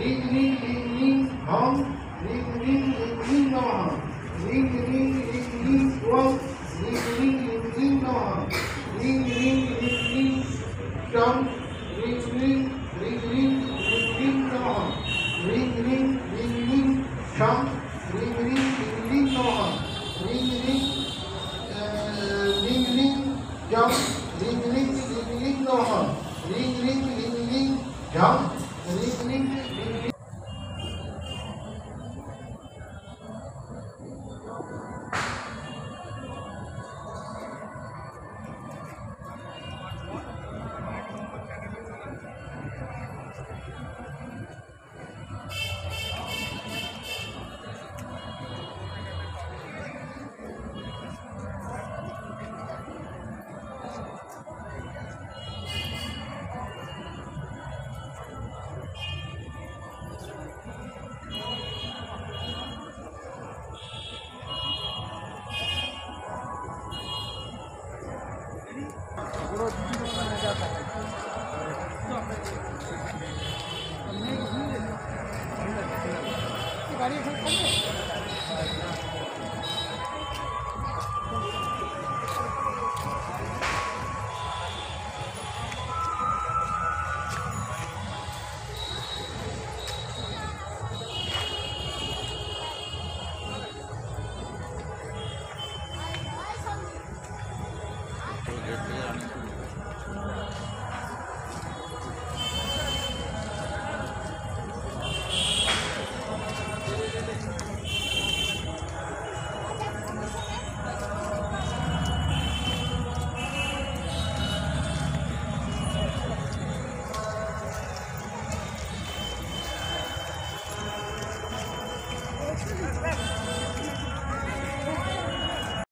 ring রিং রিং রিং ঢং রিং রিং রিং রিং নমঃ রিং রিং রিং রিং ওং রিং রিং রিং রিং নমঃ রিং রিং রিং রিং টং রিং রিং রিং রিং রিং রিং নমঃ রিং রিং রিং রিং টং রিং রিং রিং রিং নমঃ রিং রিং রিং রিং টং রিং রিং রিং রিং নমঃ রিং রিং রিং রিং টং রিং রিং রিং রিং গাড়ি এখন